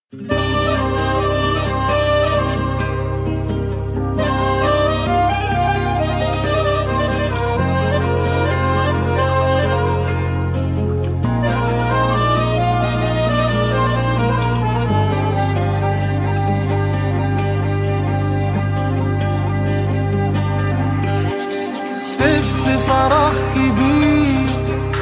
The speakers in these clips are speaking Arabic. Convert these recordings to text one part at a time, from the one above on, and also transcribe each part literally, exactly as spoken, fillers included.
فراغ كبير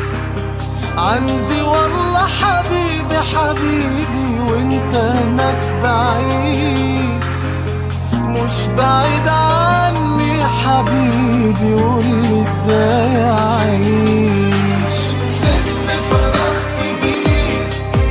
عندي والله حبيبي حبيبي، وانت هناك بعيد مش بعيد عني حبيبي، قولي ازاي اعيش. سبت فراغ كبير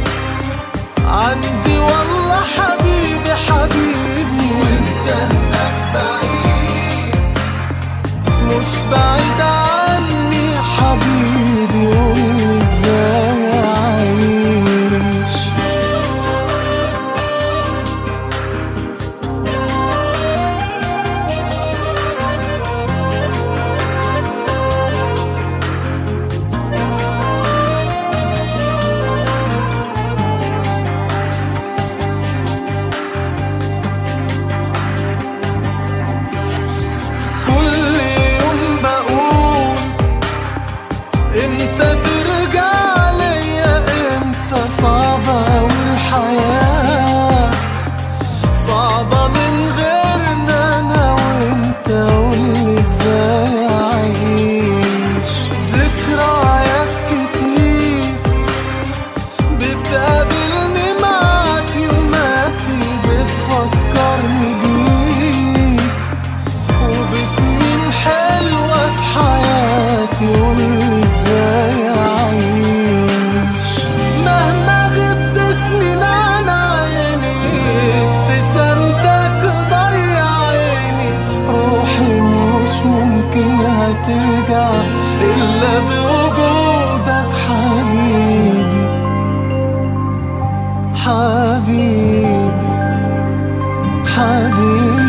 عندي والله حبيبي حبيبي، وانت هناك بعيد مش بعيد عني حبيبي، قولي ازاي اعيش. كل يوم بقول امتى ترجع ليا، امتى صعبة والحياة صعبة من غيرنا انا وانت، قولي ازاي اعيش. ذكريات كتير بتقابلني معاك يوماتي، بتفكرني بيك وبسنين حلوة في حياتي، قولي ازاي اعيش. مهما غبت سنين عن عيني ابتسامتك ضيع عيني، روحي مش ممكن هترجع الا بوجودك حبيبي حبيبي حبيبي.